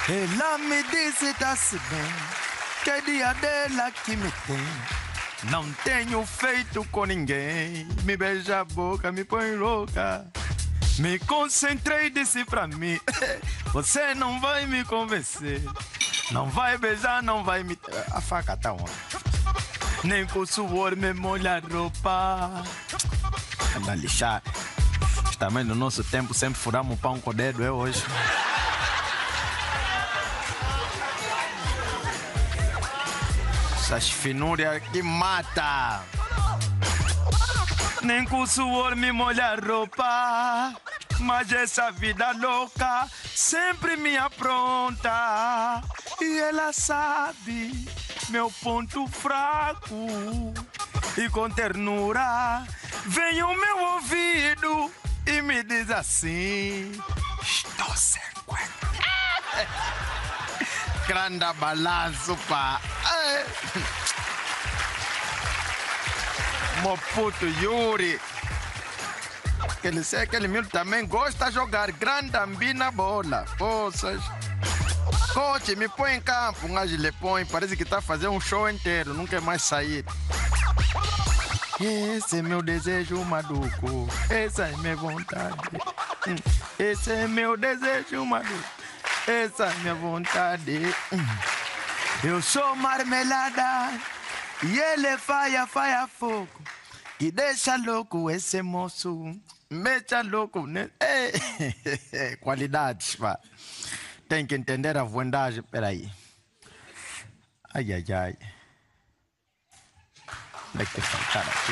Ela me disse tá-se bem, que é dia dela que me tem. Não tenho feito com ninguém. Me beija a boca, me põe louca. Me concentrei, disse pra mim. Você não vai me convencer. Não vai beijar, não vai me... A faca tá onde? Nem com suor me molha a roupa. Anda lixar. Também no nosso tempo sempre furamos o pão com o dedo, é hoje. Essas finúrias que mata. Nem com suor me molha a roupa. Mas essa vida louca sempre me apronta. E ela sabe meu ponto fraco. E com ternura vem ao meu ouvido e me diz assim: estou certo. Grande balanço, pá. Meu puto Yuri. Aquele miúdo também gosta de jogar grande ambi na bola. Poças. Coach, me põe em campo. Um gajo lhe põe. Parece que está a fazer um show inteiro. Não quer mais sair. Esse é meu desejo maluco. Essa é minha vontade. Esse é meu desejo maluco. Essa é minha vontade. Eu sou marmelada e ele faia fogo. E deixa louco esse moço. Mexa louco, né? Qualidades, pá. Tem que entender a vontade. Peraí. Ai, ai, ai. Onde é que faltar aqui?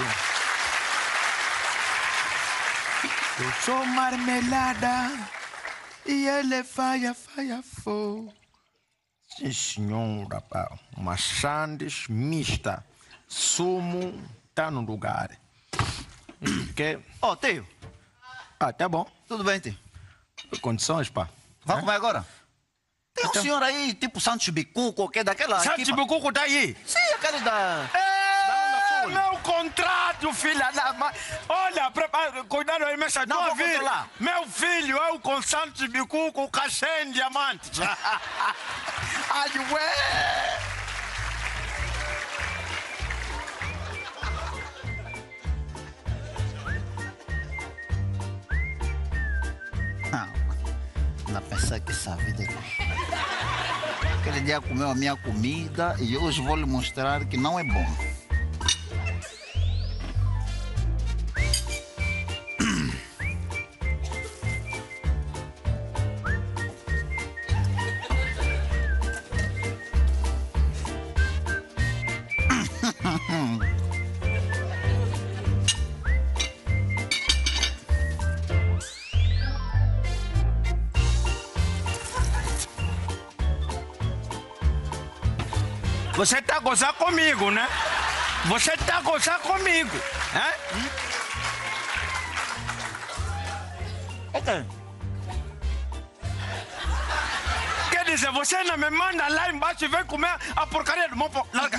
Eu sou marmelada e ele faia fogo. Sim, senhora, pá. Uma sandes mista. Sumo tá no lugar. Que... Ó, tio. Ah, tá bom. Tudo bem, tio? Condições, pá. Vai comer agora? Tem um senhor aí, tipo Santos Bicuco, que é daquela... Santos Bicuco tá aí? Sim, aquele da... Meu contrato, filha da mãe. Olha, cuidado aí, mexa. Não, vou vir. controlar. Meu filho, eu com Santos Bicuco, cachê em diamante. Ai, ué. Não pensar que essa vida... Aquele dia comeu a minha comida e hoje vou lhe mostrar que não é bom. Você tá a gozar comigo, né? Você tá a gozar comigo, né? Ok. Quer dizer, você não me manda lá embaixo e vem comer a porcaria do meu pão. Larga.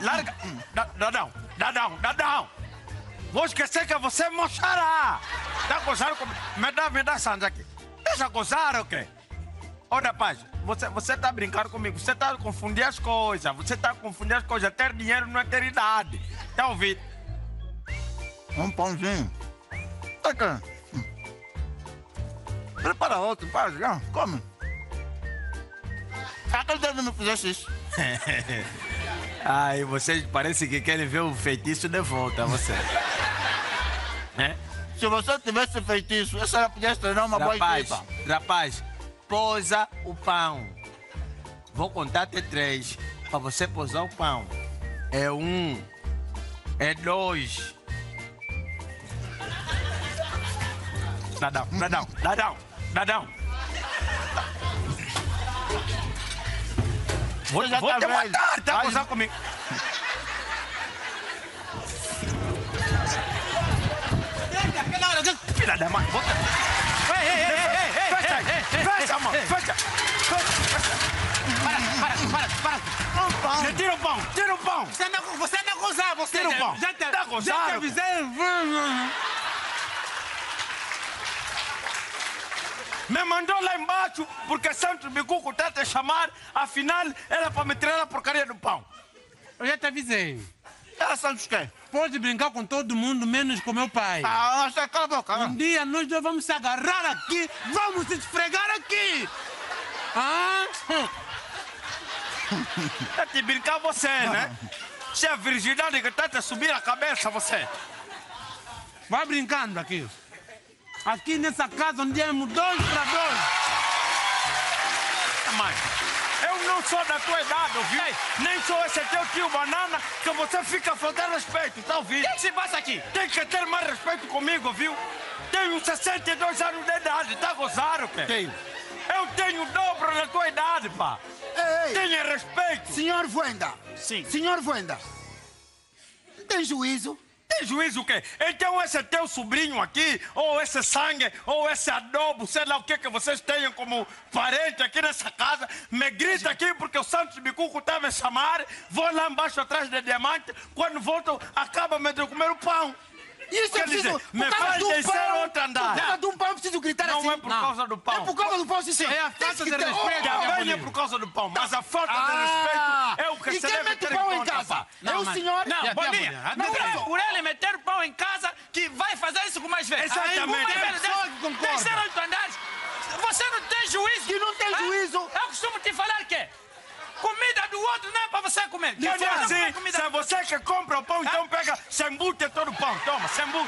Dá. Vou esquecer que você é moçará. Tá gozando comigo. Me dá Sandra aqui. Deixa gozar, ok? Ô, rapaz, você tá brincando comigo. Você tá a confundir as coisas. Ter dinheiro não é ter idade. Tá ouvindo? Um pãozinho. Ok. Prepara outro, para já. Come. Aquele dedo não fizesse isso. Ai, vocês parece que querem ver o feitiço de volta, você. É? Se você tivesse feito isso, essa era podia treinar uma boa equipa. Rapaz, posa o pão. Vou contar até 3 para você posar o pão. É 1, é 2. Dadão. Vou te matar, tá posando comigo. Filha da mãe, bota. Fecha, mano. Fecha. Para. Tira o pão. Você não gozar, você Tira o pão. Já te avisei. Me mandou lá embaixo porque Santos Bicuco está a te chamar, afinal era para me tirar a porcaria do pão. Eu já te avisei. Ah, Santos quem? Pode brincar com todo mundo, menos com meu pai. Ah, você cala a boca. Um dia nós dois vamos se agarrar aqui, vamos se esfregar aqui. Ah? Tá te brincar você, né? Se é a virgindade que tá te subir a cabeça, você. Vai brincando aqui. Aqui nessa casa onde é 2 para 2. Mãe, eu não sou da tua idade, ouviu? Nem sou esse teu tio banana que você fica faltando respeito, tá ouvindo? O que se passa aqui? Tem que ter mais respeito comigo, viu? Tenho 62 anos de idade, tá gozado, pé? Tenho. Eu tenho o dobro da tua idade, pá. Ei, Tenha respeito. senhor Voenda. Sim. Senhor Voenda. Não tem juízo? Tem juízo o quê? Então esse é teu sobrinho aqui, ou esse sangue, ou esse adobo, sei lá o que vocês tenham como parente aqui nessa casa, me grita aqui porque o Santos Bicuco tá me chamar, vou lá embaixo atrás de diamante, quando volto, acaba-me de comer o pão. Isso é Quer dizer, preciso. me Por causa faz do descer pão. outro andar. Por causa de um pão, eu preciso gritar Não assim. é por causa do pão. É por causa do pão, sim, sim. É a Tem falta que de ter- respeito. Também é por causa do pão, mas a falta de Ah, respeito é o que e se quem deve mete ter pão em em conta, casa? pá. É o mas- senhor? Não, Não, e Bolinha, mulher? não Não, é não. por ele meter pão em casa que vai fazer isso com mais velho. Exatamente. Aí, mais velho, Tem pessoa que concorda. terceiro 8 andares. Você não tem juízo. Que não tem Ah, juízo. Eu costumo te falar que comida do outro não é para você comer. Que não é Você assim, come comida se é você que compra o pão, então pega, se embute todo o pão, toma, se embute.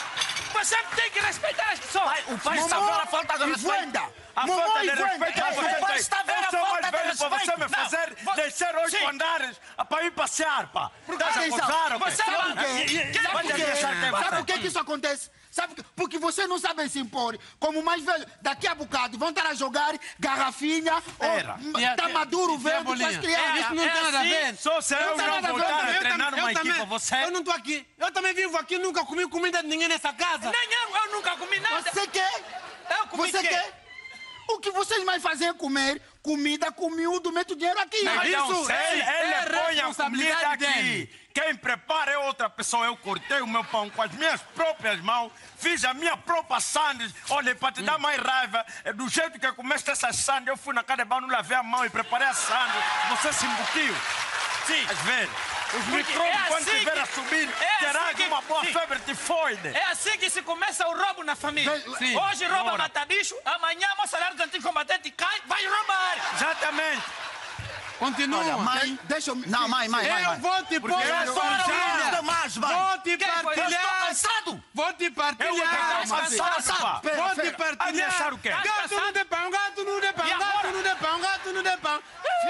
Você tem que respeitar as pessoas. O pai está vendo a falta de e respeito. Voenda. A Mamãe falta de e Voenda. respeito que Ei, você pai tem. está vendo Eu a sou mais falta de velho para você respeito. me Não, fazer você- descer 8 sim. andares para ir passear, pá. Estás a Atenção, gozar, ou quê? você Sabe não- por quê? Quem Sabe vai por quê? deixar quem Sabe vai por que isso acontece? Sabe por quê? Porque vocês não sabem se impor. Como mais velho, daqui a bocado vão estar a jogar garrafinha. Era. Está maduro E a verde para as bolinha? crianças. Isso não tem nada a ver. Só se eu tem não nada a ver, voltar a eu treinar uma equipa, você... Eu não estou aqui. Eu também vivo aqui, nunca comi comida de ninguém nessa casa. Nem eu nunca comi nada. Você quer? Eu comi Você quê? quer? O que vocês mais fazem é comer comida com miúdo, mete o dinheiro aqui. Não, Então, isso se é ele põe a responsabilidade comida aqui. dele. Quem prepara é outra pessoa. Eu cortei o meu pão com as minhas próprias mãos, fiz a minha própria sandes. Olha, para te dar mais raiva, do jeito que eu comeste essas sandes, eu fui na casa de banho, lavei a mão e preparei a sandes. Você se embutiu. Sim. Às vezes. Os Porque micróbios, é quando assim estiver que- a subir, é terá assim que- uma boa sim. febre tifoide. É assim que se começa o roubo na família. Sim. Hoje rouba Ora. mata bicho, amanhã o salário do antigo combatente cai, vai roubar. Exatamente. Continua. Olha, mãe. Deixa eu... Não, mãe. Eu vou te pôr eu a sou partilhar. demais, mãe. Vou te Quem foi? Eu estou partilhar. cansado. Vou te Eu vou partilhar. pegar uma Cansado, pá. Pera, Vou te pera. partilhar. Ameaçar o quê? Gato no de pão, gato no de pão, E gato agora? no de pão, gato no de pão.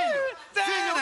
Filho,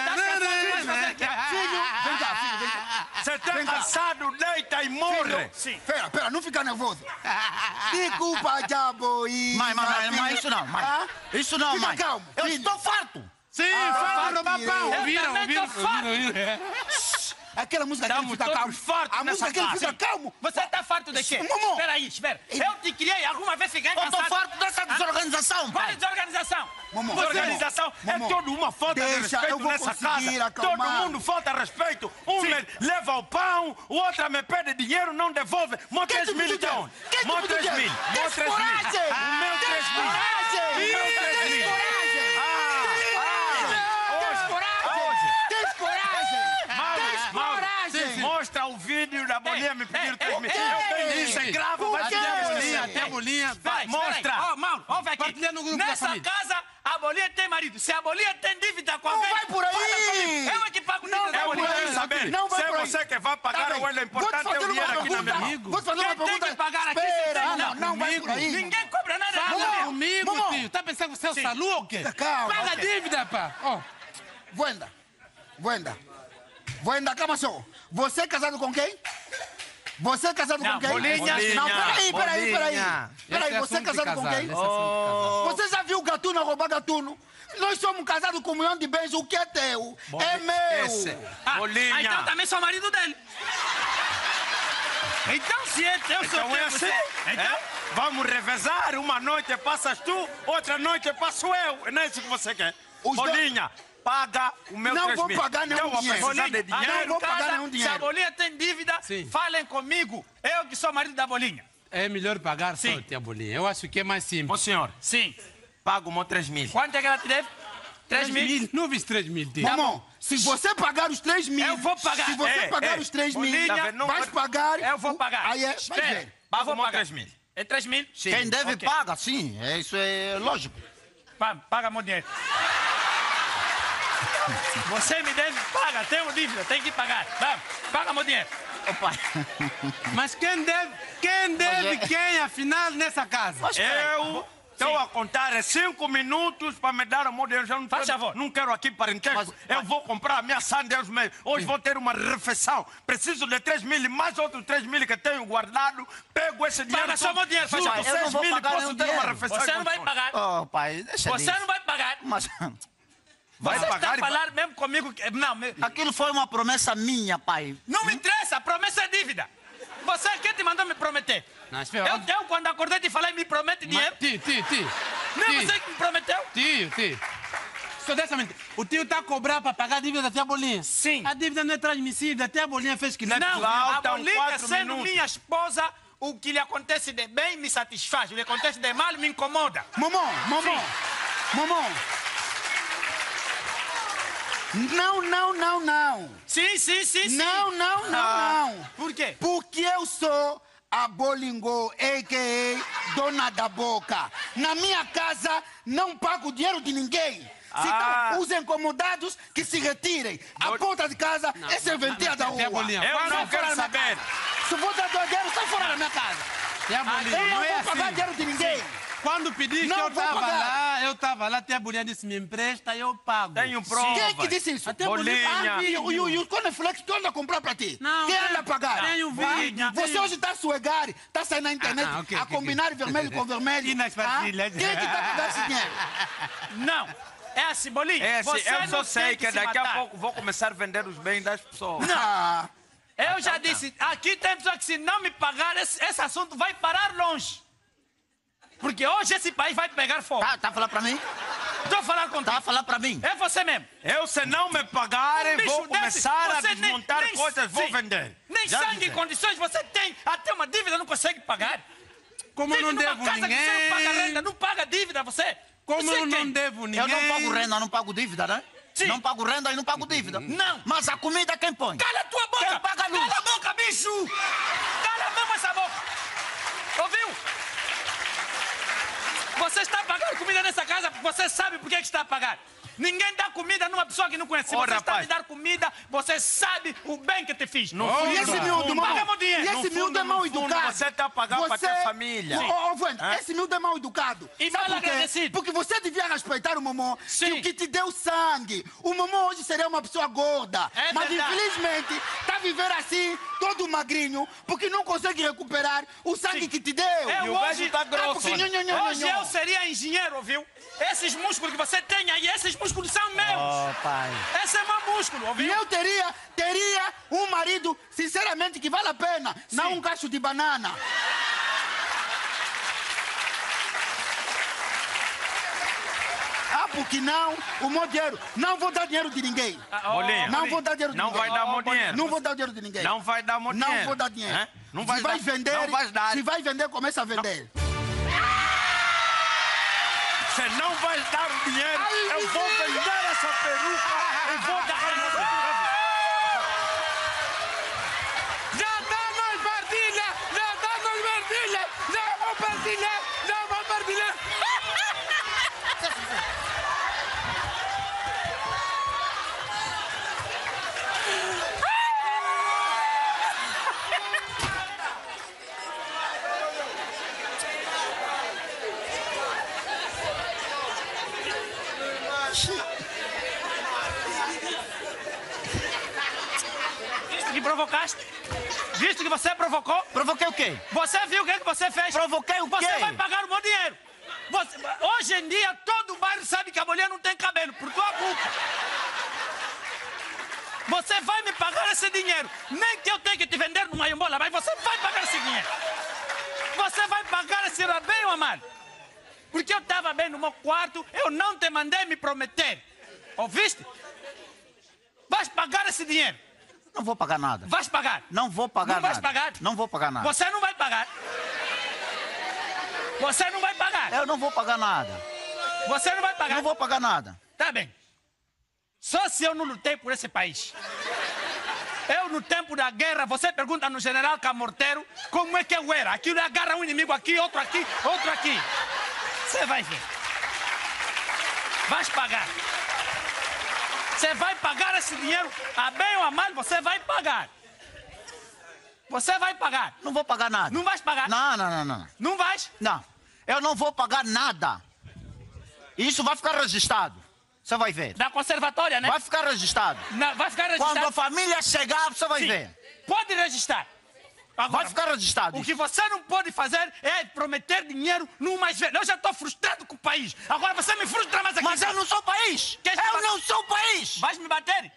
vem cá, filho, vem cá. Você está Vem cá. cansado, deita e morre. Sim. Pera, não fica nervoso. Desculpa, Jabo e... Mãe, isso não, mãe. Ah? Isso não, Fica mãe. calmo, Eu filho. estou farto. Sim, fala roubar filho. pão. Eu Ouviram, também tô ouviram. Aquela música que ele Estamos fica todos calmo. fartos A nessa música que ele casa. fica calmo. Você tá farto de quê? Mamão. Espera aí, espera. Eu te criei, alguma vez fiquei Eu estou cansado. farto dessa desorganização, Qual pai. é desorganização? Mamão, Desorganização é Mamão, toda uma falta de deixa, eu respeito vou nessa conseguir casa. acalmar. Todo mundo falta respeito. Um me leva o pão, o outro me pede dinheiro, não devolve. Mó Quem 3 te mil pediu então. dinheiro? Quem te Mó pediu 3 mil. dinheiro? Mó Tens 3 mil. coragem? O meu 3 mil. coragem? O meu 3 mil. Tens coragem? Tens coragem? Mostra o vídeo da bolinha me pedindo 3 mil. ei, Eu tenho ei, isso, ei. grava, O vai quê? ter a bolinha. Bolinha, até a bolinha. Vai, mostra. Ó, Mauro, ouve aqui. Partilha no grupo da Nessa família. casa, a bolinha tem marido. Se a bolinha tem dívida com Não alguém... vai por aí. fala comigo. Eu é que pago Não dívida da vai Eu por bolinha. aí. quero saber Não vai se é por aí. você que vai pagar Tá bem. ou ele é Vou te importante fazer é o uma dinheiro aqui na pergunta. minha mão. Vou te fazer uma Quem tem pergunta. que pagar aqui, Espera, você tem, não vai por aí. Ninguém cobra nada da Fala bolinha. comigo, Mamão. tio. Tá pensando que você é o Salu ou o quê? Fica calmo. Paga a dívida, pá. Ó. Voenda, calma só. Você é casado com quem? Você é casado Não, com quem? Bolinha. Não, peraí. Bolinha. Peraí, você é casado com quem? Você já viu gatuno roubar gatuno? Nós somos casados com 1 milhão de bens, o que é teu é meu. Bolinha. Então também sou marido dele. Então se é teu, sou Então é teu. assim. você- Então... É? Vamos revezar. Uma noite passas tu, outra noite passo eu. Não é isso que você quer. Os dois- Bolinha, paga o meu Não 3 vou mil. pagar nenhum Eu vou dinheiro. precisar de Bolinha, dinheiro. não vou pagar nenhum Se dinheiro. a bolinha tem dívida, Sim. falem comigo. Eu que sou marido da bolinha. É melhor pagar Sim. só, tia Bolinha. Eu acho que é mais Ô simples. senhor, Sim. pago o 3 mil. Quanto é que ela te deve? 3 mil? Não viste 3 mil, tia? Mamão, se você pagar os 3 mil... Eu vou pagar. Se você pagar é. os 3 mil, Bolinha, não vais vai- pagar... Eu vou pagar. Aí é... Vai Espera. ver. Pago Eu vou o pagar. 3 mil. É 3 mil? Sim. Quem deve ok. paga, sim. Isso é lógico. Paga meu dinheiro. Você me deve, paga. Tenho dívida, tem que pagar. Vamos, paga meu dinheiro. Ô, pai. Mas quem deve quem, afinal, nessa casa? Eu estou a contar 5 minutos para me dar o meu dinheiro. Eu não, Faz favor. não quero aqui parentesco. Eu vou comprar a minha sandes mesmo. Hoje vou ter uma refeição. Preciso de 3 mil e mais outros 3 mil que tenho guardado. Pego esse dinheiro. Paga só meu dinheiro, faz Junto favor. Eu não 6 vou mil e pagar posso nenhum ter uma dinheiro. refeição. Você em não vai condições. pagar. Ô, pai, deixa Você disso. não vai pagar. Mas Vai Você está pagar a e vai- falar mesmo comigo. Não, aquilo foi uma promessa minha, pai. não me interessa, a promessa é dívida. Você quem te mandou me prometer? Não, espera. Eu quando acordei te falei, me promete dinheiro. Tio. Não é você que me prometeu? Tio. Só dessa mente. O tio está a cobrar para pagar a dívida da tia Bolinha. Sim. A dívida não é transmissível. A tia Bolinha fez que Não, a Faltam Bolinha 4 sendo minutos. minha esposa, o que lhe acontece de bem me satisfaz, o que lhe acontece de mal me incomoda. Mamão. Não. Sim. Não. Por quê? Porque eu sou a Bolingô, a.k.a. dona da boca. Na minha casa, não pago dinheiro de ninguém. Se estão os incomodados, que se retirem. A porta de casa é serventia da Tia rua. Bolinha, Eu não Sai fora quero da minha saber. casa. Se você dar dinheiro, sai fora da minha casa. tia Bolinha, Eu não não é vou pagar assim. dinheiro de ninguém. Quando pediste, Não eu vou estava pagar. lá, a tia Bolinha disse, me empresta, eu pago. Tenho provas. Quem é que disse isso? Até Bolinha. E o Coneflex, tu anda a comprar para ti? Não, Quem tem- anda a pagar? tem um vídeo, Você tem- hoje está a suegar, está saindo na internet ok, a ok. combinar vermelho com vermelho. E nas partilhas. Quem é que está a pagar esse dinheiro? Não. É assim, Bolinha. É assim, você eu não só sei tem que se daqui a matar. pouco vou começar a vender os bens das pessoas. Ah, Eu já disse, aqui tem pessoas que se não me pagar, esse assunto vai parar longe. Porque hoje esse país vai pegar fogo. Tá a falar pra mim? Estou a falar contigo. Tá a falar pra mim? É você mesmo. Eu, se não me pagarem, Um bicho vou desse, começar a você desmontar nem- coisas, vou sim. vender. Nem Já sangue dizem. em condições você tem. Até uma dívida não consegue pagar. Como eu Vive não numa devo casa que você não paga renda, ninguém. não paga dívida, você. Como Você eu não quem? devo ninguém. Eu não pago renda, não pago dívida, né? Sim. Não pago renda e não pago dívida. Não. Mas a comida quem põe? Cala a tua boca! Quem paga a luz? Cala a boca, bicho! Cala mesmo essa boca! Ouviu? Você está pagando comida nessa casa porque você sabe por que está a pagar. Ninguém dá comida numa pessoa que não conhece. Se Ô, você está a rapaz. me dar comida, você sabe o bem que te fiz. No e fundo, esse miúdo, no mal? Paga meu dinheiro. E esse No miúdo fundo, é mal no fundo, educado. você tá a pagar pra ter família. Ô, Wanda, Hã? esse miúdo é mal educado. E Sabe mal por quê? agradecido. Porque você devia respeitar o Momô, Sim. que te deu sangue. O Momô hoje seria uma pessoa gorda. É mas verdade. infelizmente está a viver assim, todo magrinho, porque não consegue recuperar o sangue que te deu. E o beijo tá grosso, porque olha. Hoje eu seria engenheiro, viu? Esses músculos que você tem aí, esses músculos são meus. Oh, pai. Esse é meu músculo, E ouviu? eu teria um marido, sinceramente, que vale a pena, não um cacho de banana. Porque não, o meu dinheiro, não vou dar dinheiro de ninguém. Bolinha. Não vou dar dinheiro de Não ninguém. vai dar meu dinheiro. Não vou dar dinheiro de ninguém. Não vai dar meu Não dinheiro. vou dar dinheiro. Hã? Não vai se vai dar. vender, Não vai dar. se vai vender, começa a vender. Você não vai dar o dinheiro. Eu vou vender essa peruca e vou dar. Já damos partilha! Já damos partilha! Já vou partilhar! Já vou partilhar! Visto que provocaste? Visto que você provocou? Provoquei o quê? Você viu o que você fez? Provoquei o quê? Você vai pagar o meu dinheiro. Hoje em dia, todo bairro sabe que a mulher não tem cabelo, por tua culpa. Você vai me pagar esse dinheiro. Nem que eu tenha que te vender no Mayombola, mas você vai pagar esse dinheiro. Você vai pagar esse bem ou mal. Porque eu estava bem no meu quarto, eu não te mandei me prometer. Ouviste? Vais pagar esse dinheiro. Não vou pagar nada. Vais pagar. Não vou pagar Não nada. vais pagar? Não vou pagar nada. Você não vai pagar. Você não vai pagar. Eu não vou pagar nada. Você não vai pagar. Não vou pagar nada. Tá bem. Só se eu não lutei por esse país. Eu, no tempo da guerra, você pergunta no general Camorteiro como é que eu era. Aquilo agarra um inimigo aqui, outro aqui, outro aqui. Você vai ver. Vai pagar. Você vai pagar esse dinheiro, a bem ou a mal, você vai pagar. Você vai pagar. Não vou pagar nada. Não vais pagar? Não. Não vais? Não. Eu não vou pagar nada. Isso vai ficar registrado. Você vai ver. Da conservatória, né? Vai ficar registrado. Não, vai ficar registrado. Quando a família chegar, você vai Sim. ver. Pode registrar. Agora, Vai ficar registrado. o que você não pode fazer é prometer dinheiro no mais velho. Eu já estou frustrado com o país. Agora você me frustra mais aqui. Mas eu não sou país. Eu não sou país. Vais me bater?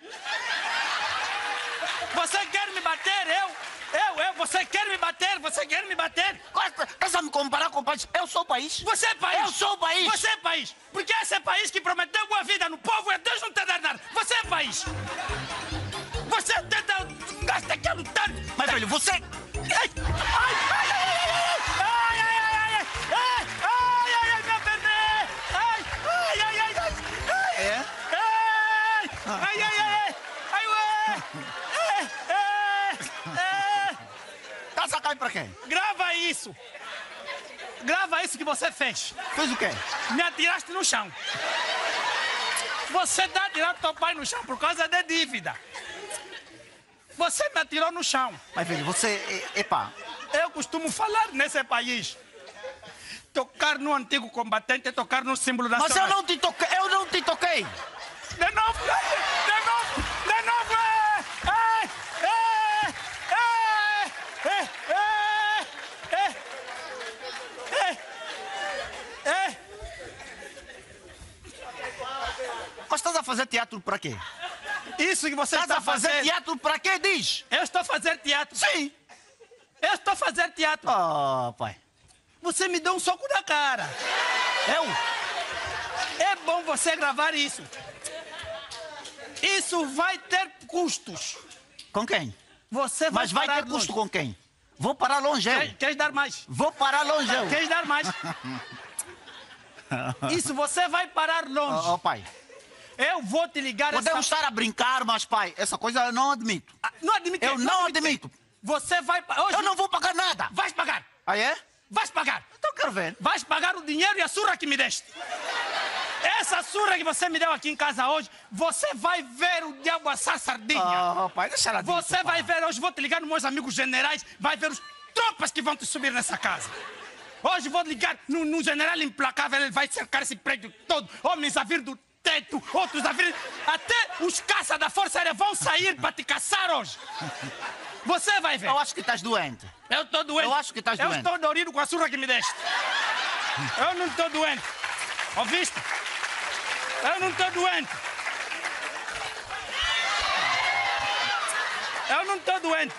Você quer me bater? Você quer me bater? Você quer me bater? Estás a me comparar com o país? Eu sou país. Você é país. Eu sou país. Você é país. Porque esse é país que prometeu boa vida no povo e Deus não te dá nada. Você é país. Você tenta... Gasta aqui a lutar. Mas, velho, você... Ai, minha bebê! É? Tá sacando pra quê? Grava isso! Grava isso que você fez. Fez o quê? Me atiraste no chão. Você tá atirando teu pai no chão por causa de dívida. Você me atirou no chão. Mas, velho, você... Epá. Eu costumo falar nesse país. Tocar no antigo combatente é tocar no símbolo nacional. Mas eu não te toquei. Eu não te toquei. De novo! Mas estás a fazer teatro pra quê? Isso que você Estás está a fazer fazendo. teatro pra quê, diz? Eu estou a fazer teatro. Sim. Eu estou a fazer teatro. Oh, pai. Você me deu um soco na cara. É bom você gravar isso. Isso vai ter custos. Com quem? Você vai Mas vai parar ter custo longe. com quem? Vou parar longe, eu. Queres dar mais? Vou parar longe, eu. Queres dar mais? Isso você vai parar longe. Oh, pai. Eu vou te ligar Podemos estar a brincar, mas, pai, essa coisa eu não admito. Não admite. Eu não admito. Você vai... Hoje... Eu não vou pagar nada. Vais pagar. Ah, é? Vais pagar. Então quero ver. Vais pagar o dinheiro e a surra que me deste. Essa surra que você me deu aqui em casa hoje, você vai ver o diabo assar sardinha. Oh, pai, deixa ela disso, Você vai pai. ver, hoje vou te ligar nos meus amigos generais, vai ver os tropas que vão te subir nessa casa. Hoje vou ligar no general implacável, ele vai cercar esse prédio todo, homens a vir do teto, outros a vir... Até os caças da Força Aérea vão sair para te caçar hoje. Você vai ver. Eu acho que estás doente. Eu estou doente. Eu acho que estás doente. Eu estou dorido com a surra que me deste. Eu não estou doente. Ouviste? Eu não estou doente. Eu não estou doente.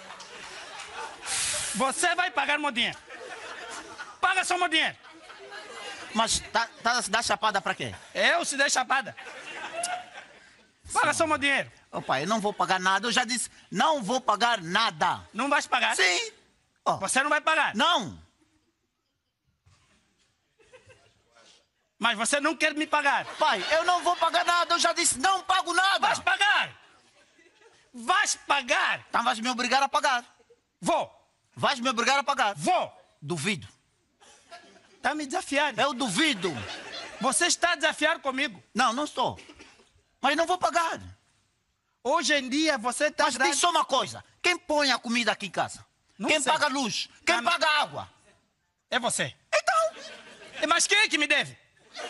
Você vai pagar meu dinheiro. Paga só meu dinheiro. Mas tá a dar chapada pra quê? Eu se der chapada. Paga só meu dinheiro. Oh, pai, eu não vou pagar nada. Eu já disse, não vou pagar nada. Não vais pagar? Sim. Oh, Você não vai pagar? não. Mas você não quer me pagar. Pai, eu não vou pagar nada. Eu já disse, não pago nada. Vais pagar. Vais pagar. Então vais me obrigar a pagar. Vou. Vais me obrigar a pagar. Vou. Duvido. Está me desafiando. Eu duvido. Você está a desafiar comigo. Não, não estou. Mas não vou pagar. Hoje em dia você está... Mas diz só uma coisa. Quem põe a comida aqui em casa? Não Quem sei. paga a luz? Quem Tá- paga a água? É você. Então, Mas quem é que me deve?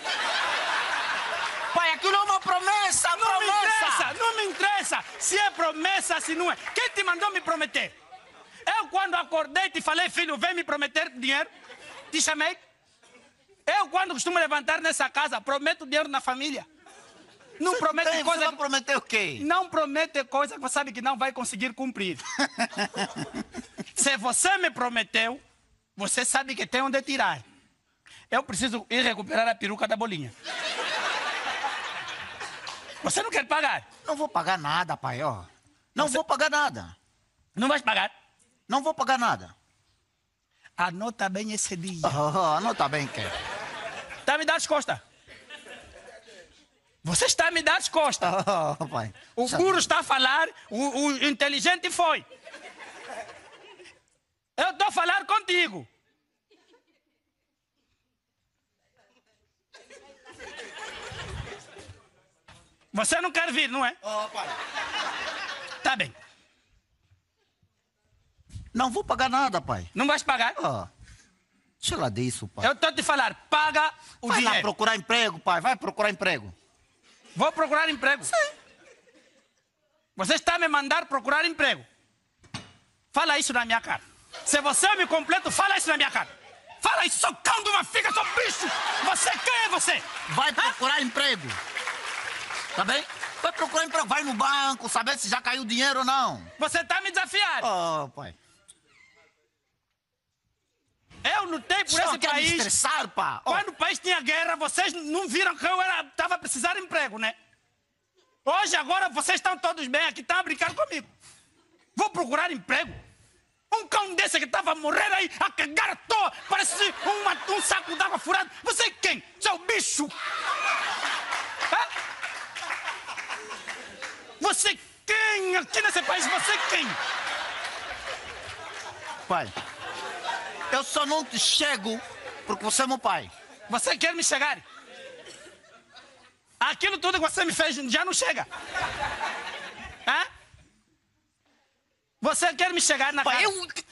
pai, aquilo é uma promessa, Não me interessa, promessa. não me interessa se é promessa, se não é. Quem te mandou me prometer? Eu, quando acordei, te falei, filho, vem me prometer dinheiro. Te chamei. Eu, quando costumo levantar nessa casa, prometo dinheiro na família. Não promete Você coisa... vai prometer o quê? Não promete coisa que você sabe que não vai conseguir cumprir. Se você me prometeu, você sabe que tem onde tirar. Eu preciso ir recuperar a peruca da bolinha. Você não quer pagar? Não vou pagar nada, pai, ó. Não vou pagar nada. Não vais pagar? Não vou pagar nada. Anota bem esse dia. Anota bem que. Está a me dar as costas. Você está a me dar as costas. Pai. O burro está a falar, o inteligente foi. Eu estou a falar contigo. Você não quer vir, não é? Pai. Tá bem. Não vou pagar nada, pai. Não vais pagar? Chega disso, pai. Eu estou a te falar, paga o Vai lá dinheiro. procurar emprego, pai. Vai procurar emprego. Vou procurar emprego. Sim. Você está a me mandar procurar emprego. Fala isso na minha cara. Se você me completo, fala isso na minha cara. Fala isso, seu cão de uma figa, seu bicho. Você, quem é você? Vai procurar emprego. Tá bem? Vai procurar emprego. Vai no banco, saber se já caiu dinheiro ou não. Você está a me desafiar. Pai. Eu lutei por Só esse quer me país. estressar, pá. Quando o país tinha guerra, vocês não viram que eu estava a precisar de emprego, né? Hoje, agora, vocês estão todos bem aqui, estão a brincar comigo. Vou procurar emprego. Um cão desse que estava a morrer aí, a cagar à toa, parece um saco d'água furado. Você é quem? Seu bicho! Hã? Você quem? Aqui nesse país, você quem? Pai, eu só não te chego porque você é meu pai. Você quer me chegar? Aquilo tudo que você me fez já não chega. Hã? Você quer me chegar na Pai, cara?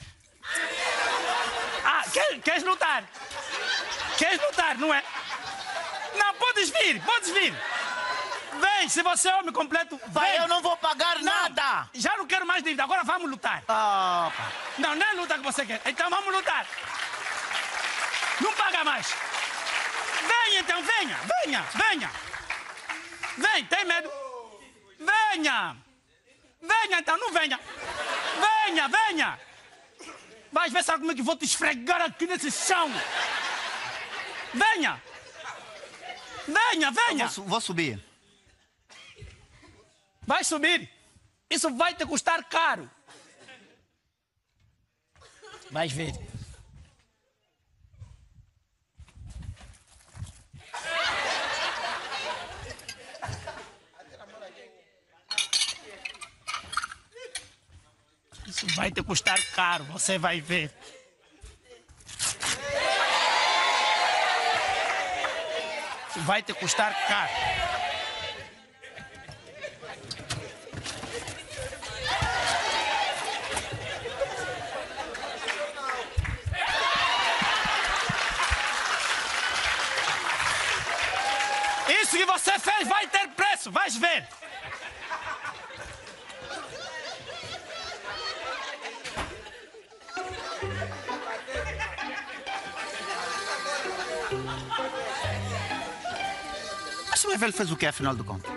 Queres lutar? Queres lutar, não é? Não, podes vir, podes vir. Vem, se você é homem completo, Pai, vem. eu não vou pagar nada. Já não quero mais dívida, agora vamos lutar. Pai. Não, não é luta que você quer. Então vamos lutar. Não paga mais. Venha então, venha, venha, venha. Vem, tem medo? Venha. Venha então, não venha. Venha, venha. Vais ver, sabe como é que vou te esfregar aqui nesse chão. Venha. Venha, venha. Vou subir. Vai subir. Isso vai te custar caro. Vais ver. Isso vai te custar caro, você vai ver. Isso vai te custar caro. Isso que você fez vai ter preço, vais ver. Mas o velho fez o que, afinal de contas?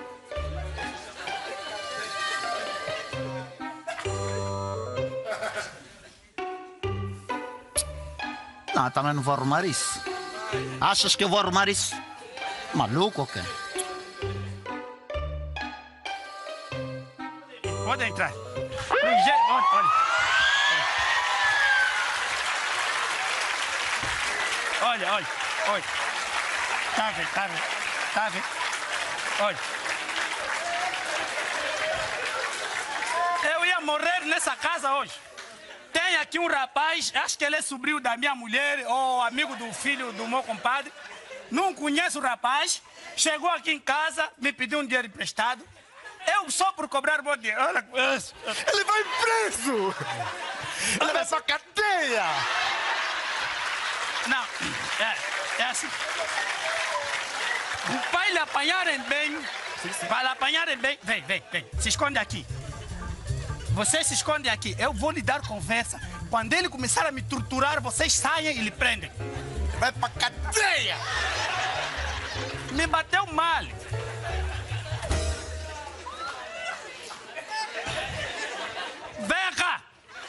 Não, também não vou arrumar isso. Achas que eu vou arrumar isso? Maluco ou quê? Pode entrar. Olha, olha. Olha, olha, olha. Tá vendo, tá vendo, tá vendo? Olha. Eu ia morrer nessa casa hoje. Tem aqui um rapaz, acho que ele é sobrinho da minha mulher ou amigo do filho do meu compadre. Não conheço o rapaz. Chegou aqui em casa, me pediu um dinheiro emprestado. Eu só por cobrar bom dinheiro. Olha com isso. Ele vai preso! Ele vai pra cadeia! Não, é assim. Para lhe apanharem bem, para lhe apanharem bem, vem, vem, vem, se esconde aqui. Você se esconde aqui, eu vou lhe dar conversa. Quando ele começar a me torturar, vocês saem e lhe prendem. Vai pra cadeia! Me bateu mal. Vem cá.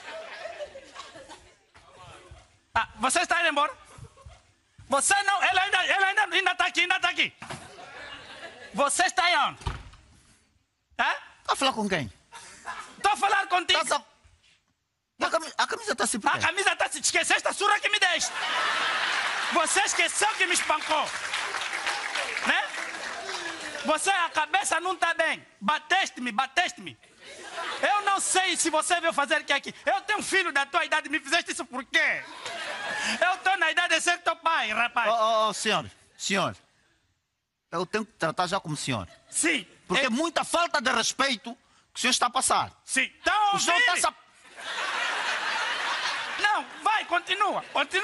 Você está indo embora? Você não, ele ainda está aqui, ainda está aqui. Você está aí onde? Tá a falar com quem? Estou a falar contigo. A camisa está assim por A quê? camisa está se esqueceste a surra que me deste. Você esqueceu que me espancou. Né? Você, a cabeça não está bem. Bateste-me. Eu não sei se você veio fazer o que aqui. Eu tenho um filho da tua idade, me fizeste isso por quê? Eu estou na idade de ser teu pai, rapaz. Senhor. Eu tenho que tratar já como senhor. Sim. Porque é muita falta de respeito que o senhor está a passar. Sim. Então, O senhor está a... Não, vai, continua.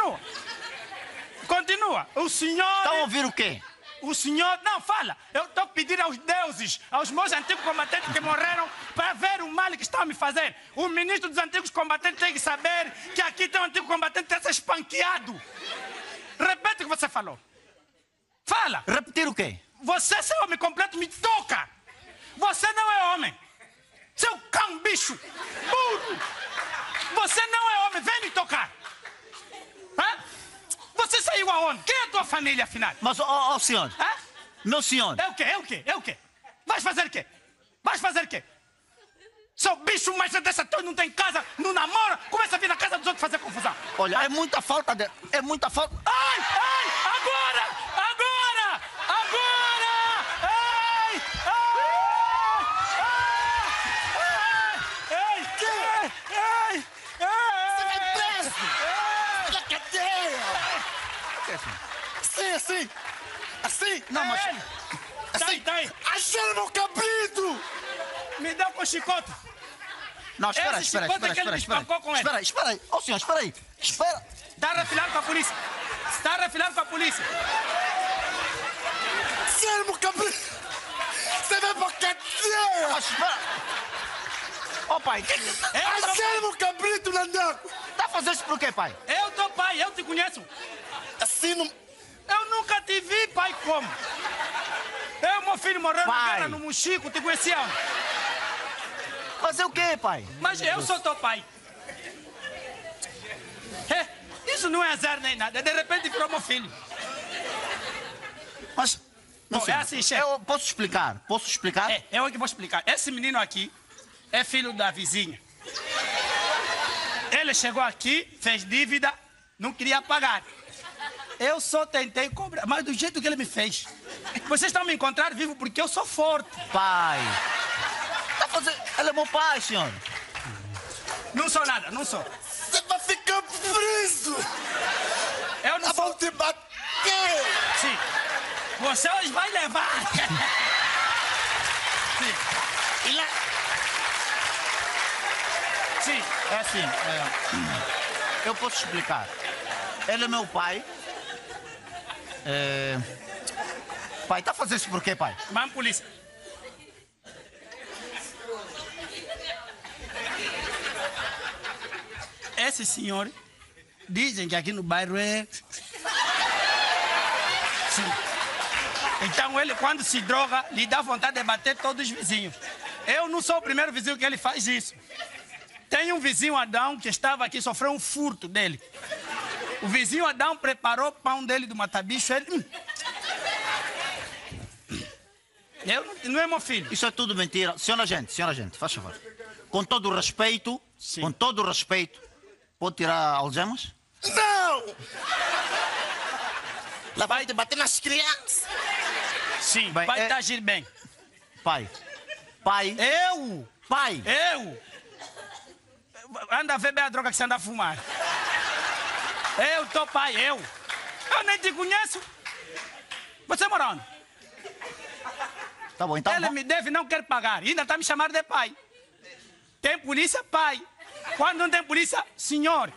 O senhor... Está a ouvir o quê? O senhor... Não, fala. Eu estou a pedir aos deuses, aos meus antigos combatentes que morreram, para ver o mal que estão a me fazer. O ministro dos antigos combatentes tem que saber que aqui tem um antigo combatente que está a ser espanqueado. Repete o que você falou. Fala. Repetir o quê? Você, seu homem completo, me toca. Você não é homem. Seu cão, bicho. Burro. Você não é homem. Vem me tocar. Hã? Você saiu aonde? Quem é a tua família, afinal? Mas, senhor. Hã? Meu senhor. É o quê? Vais fazer o quê? Seu bicho, mas dessa tua não tem casa, não namora, começa a vir na casa dos outros fazer confusão. Olha, é muita falta de... Ai! Agora! Você vai preso! Na cadeia! Assim! Não, mas... Tá aí. Acharam meu cabrito! Me dá com o chicote. Não, espera. Esse chicote é que ele me espancou com ele. Espera aí. Senhor, espera aí. Espera. Está a refilar com a polícia. Acharam meu cabrito! Você vai pra cadeia! Mas espera. Pai, Acharam meu cabrito, Nandaco! tá a fazer isso por quê, pai? Eu tô pai, eu te conheço. Assim não... Eu nunca te vi, pai, como? Meu filho morreu na Pai. guerra no Mochico, te conhecia onde? Fazer o quê, pai? Mas eu sou teu pai. Isso não é azar nem nada, de repente virou meu filho. Mas... Bom, senhor, é assim, chefe. eu posso explicar? Eu é que vou explicar. Esse menino aqui é filho da vizinha. Ele chegou aqui, fez dívida, não queria pagar. Eu só tentei cobrar, mas do jeito que ele me fez. Vocês estão me encontrando vivo porque eu sou forte. Pai. Tá fazendo... Ele é meu pai, senhor. Não sou nada, não sou. Você vai ficar preso! Eu não Vão sou... te bater! Sim. Você hoje vai levar. Sim. E lá... Sim. É assim, eu posso explicar. Ele é meu pai. Pai, tá fazendo isso por quê, pai? Vamos, polícia. Esse senhor, dizem que aqui no bairro é... Sim. Então ele, quando se droga, lhe dá vontade de bater todos os vizinhos. Eu não sou o primeiro vizinho que ele faz isso. Tem um vizinho Adão que estava aqui, sofreu um furto dele. O vizinho Adão preparou o pão dele do matabicho, ele... não é meu filho. Isso é tudo mentira. Senhora gente, faz favor. Com todo o respeito, Sim. pode tirar algemas? Não! Lá vai te bater nas crianças! Sim, Bem, vai agir bem. Pai. Eu? Pai. Anda a ver bem a droga que você anda a fumar. Eu tô pai, eu nem te conheço. Você mora onde? Tá bom, então... Ele me deve, não quer pagar. E ainda tá me chamando de pai. Tem polícia, pai. Quando não tem polícia, senhor.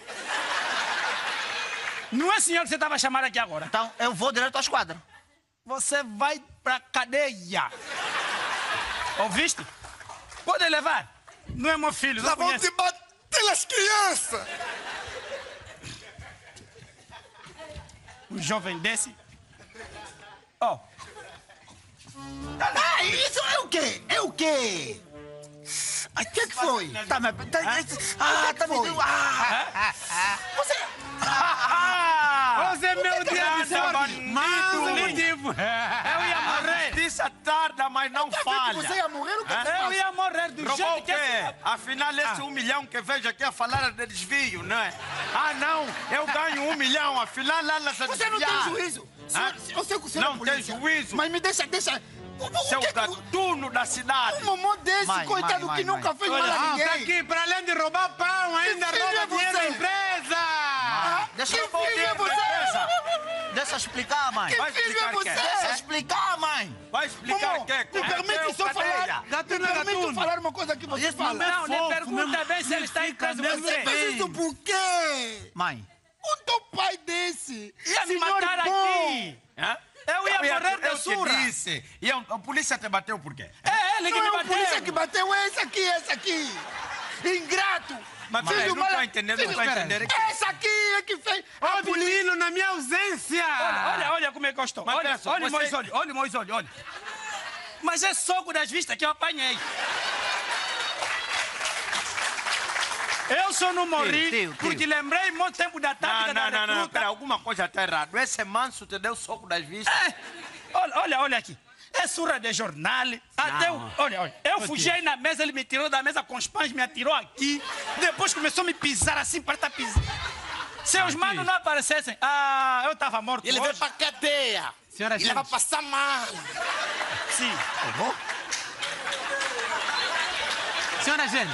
Não é senhor que você estava a chamar aqui agora. Então, eu vou direto à esquadra. Você vai pra cadeia. Ouviste? Pode levar. Não é meu filho, não Lá vão conheço. te bater nas crianças! Um jovem desse... Oh, Ah, isso é o quê? É o quê? O que foi? Tá, mas... tá me... Você... você é meu Deus do céu, Mano, eu ia morrer. tarda, mas não falha. Você ia morrer o que Hã? você Eu faz? ia morrer do Roubou jeito o que... quê? Afinal, esse 1 milhão que vejo aqui a falar é de desvio, não é? Ah, não, eu ganho 1 milhão, afinal lá nessa Você não tem juízo. Eu sei que o senhor Não é polícia, tem juízo. Mas me deixa... Seu gatuno da cidade. Um mamão desse, Mãe, coitado, mãe, que mãe, nunca fez Olha, mal a tá ninguém. aqui, para além de roubar pão, ainda filho é rouba dinheiro você? da empresa! Deixa Que eu filho é você? Deixa eu explicar, mãe. Vai Que filho é explicar o quê? você? Deixa eu explicar, mãe. Vai explicar o quê? Me permite só falar. Me Gatuno é permite gatuno. falar uma coisa que você Esse fala. momento- Não, lhe fofo, pergunta mesmo. bem se ele está em Fica casa mesmo você. bem. Mas isso por quê? Mãe, Um teu pai desse. Ia me senhor matar bom. aqui. Hã? Eu ia morrer de eu te surra. disse. E a polícia te bateu por quê? É ele que Não me é o polícia bateu. que bateu, é esse aqui. Ingrato. Mas peraí, não mala- estou entendendo, não estou entendendo. Esse aqui é que fez. A Ô, menino, na minha ausência! Olha como é que eu estou. Mas Olha, pensa, olha você- meus olhos, olha meus olhos, olha. Mas é soco das vistas que eu apanhei. Eu só não morri Tio. porque lembrei muito tempo da tática da Não, recruta. pera, alguma coisa está errada. Esse manso te deu soco das vistas. É, olha aqui. É surra de jornal. Até o, olha. Eu fugi na mesa, ele me tirou da mesa com os pães, me atirou aqui. Depois começou a me pisar assim, para estar pisando. Se os manos não aparecessem, eu estava morto Ele veio hoje. pra cadeia. Senhora Ele vai James. passar mal. Sim. Senhora Gênio,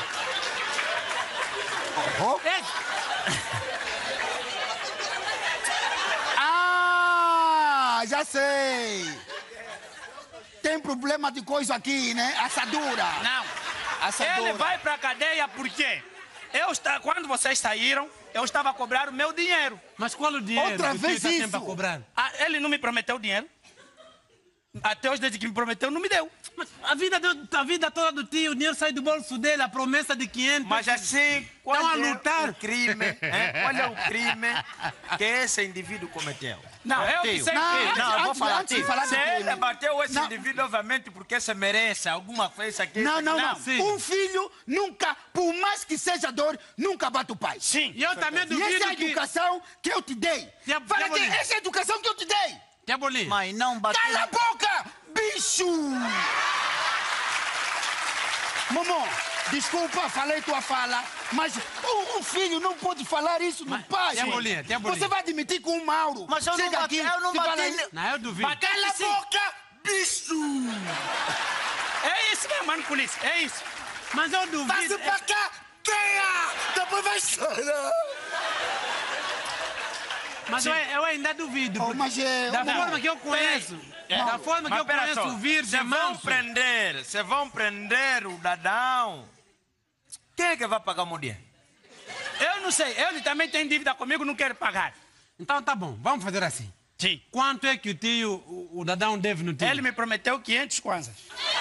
Já sei. Tem problema de coisa aqui, né? Assadura. Não. Assadura. Ele vai pra cadeia porque quando vocês saíram, eu estava a cobrar o meu dinheiro. mas qual o dinheiro Outra que o tio vez tá isso. sempre a cobrar? Ele não me prometeu dinheiro. Até hoje, desde que me prometeu, não me deu. Mas a vida toda do tio, o dinheiro sai do bolso dele, a promessa de 500. Mas assim, qual Estão a é lutar. o crime? Qual é o crime que esse indivíduo cometeu? Não, eu que sei que... não, eu vou falar, antes de tio. falar Se do ele crime. bateu esse Não. indivíduo, obviamente, porque se merece alguma coisa aqui. Não. sim. Um filho nunca, por mais que seja dor, nunca bate o pai. Sim. E eu também E essa é a duvido que... educação que eu te dei. Tia- Fala tia que Bolinha. essa é a educação que eu te dei. Tia Bolinha, Mãe, não bateu. Cala a boca, bicho! Mamão, desculpa, falei tua fala, mas um filho não pode falar isso no pai. tia Bolinha, tia Bolinha. Você vai admitir com o Mauro. Mas eu não chega bati, aqui, eu não e fala bati. isso. não, eu duvido. Bateu Cala a sim. boca, bicho! É isso mesmo, mano, polícia. É isso. Mas eu Passe duvido. pra cá, tenha! Depois vai chorar. Mas eu ainda duvido. Oh, porque mas é... da Não. forma que eu conheço, da forma que eu pera conheço só, o Virgem Manso. se vão prender o Dadão, quem é que vai pagar o dinheiro? Eu não sei. Ele também tem dívida comigo, não quer pagar. Então tá bom, vamos fazer assim. Sim. Quanto é que o tio, o Dadão deve no tio? Ele me prometeu 500 kwanzas.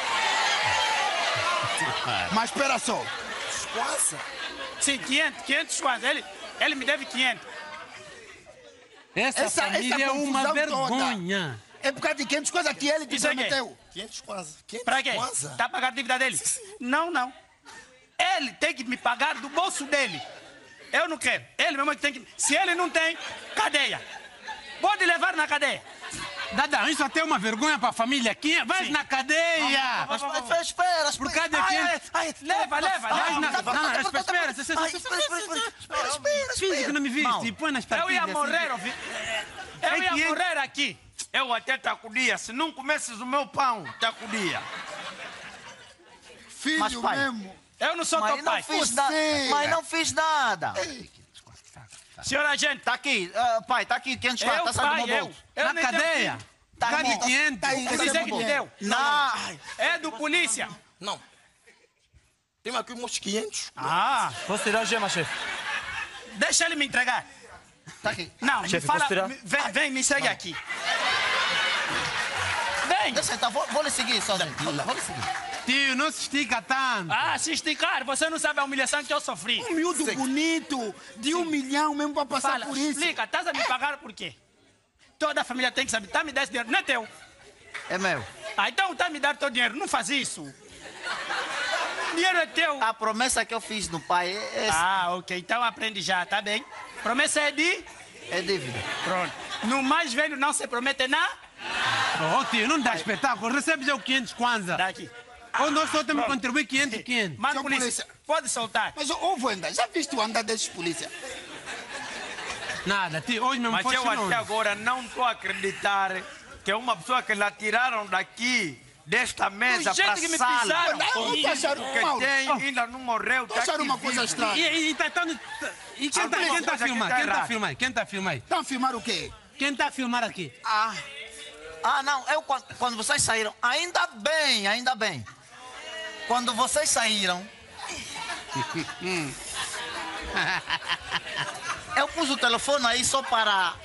Mas espera só. Sim, 500 kwanzas. Ele me deve 500. Essa família é uma confusão vergonha. toda. É por causa de 500 coisas que ele te Isso aqui. prometeu. 500 quase. 500 Pra quê? quase. Tá pagando a dívida dele? Não. Ele tem que me pagar do bolso dele. Eu não quero. Ele mesmo é que tem que... Se ele não tem, cadeia. Pode levar na cadeia. Dadão, isso até é uma vergonha pra família aqui. Vai Sim. na cadeia. Mas espera. Por causa de quem? Leva. Vai na... Tá, espera. Finge que não me viste e põe nas Eu partidas. ia morrer, ouvi. Eu ia 500. morrer aqui. Eu até te acudia, se não comesses o meu pão, te acudia. Filho Mas, pai, mesmo. Eu não sou Mas teu não pai. fiz nada. Você. Mas não fiz nada. Senhora agente, Tá aqui, pai, tá aqui 500 eu tá saindo do pai, meu eu. bolso. Eu Na nem tenho cadeia. filho. Tá Cada aqui. 500. Tá aí, O polícia que te deu. Não. É do polícia. Não. Tem aqui uns 500. Posso tirar a gema, chefe? Deixa ele me entregar. Tá aqui. Não, me Chefe, fala. posso tirar? Vem, me segue aqui. Vem. Deixa então, vou lhe seguir sozinho. Vou lhe seguir. Tio, não se estica tanto. Se esticar, você não sabe a humilhação que eu sofri. Um miúdo bonito, de 1 milhão mesmo pra passar Fala, por isso. explica, estás a me pagar por quê? Toda a família tem que saber. Tá me dando esse dinheiro, não é teu. É meu. Então tá me dando teu dinheiro, não faz isso. O dinheiro é teu. A promessa que eu fiz no pai Ok, então aprende já, tá bem? Promessa é de... é dívida. Pronto. No mais velho não se promete nada. Ô tio, não dá espetáculo. Recebe já o 500 kwanza. Daqui. Ou nós só temos que contribuir 500 e 500. Mano, Seu polícia, polícia. pode soltar. Mas, ô, Wenda, já viste o andar desses polícia? Nada, tio, hoje mesmo Mas foi eu até longe. agora não estou a acreditar que é uma pessoa que lá tiraram daqui, desta mesa jeito para que me sala. pisaram. Eu tô achando, Que Mauro, tem, ainda não morreu, tô tá achando aqui uma coisa vivo. estranha. E quem tá Alguma a coisa filmar? que tá Quem tá a errado. filmar aí? Quem tá a filmar aí? Estão a filmar o quê? Quem tá a filmar aqui? Ah, não, quando vocês saíram, ainda bem. Quando vocês saíram, eu pus o telefone aí só para...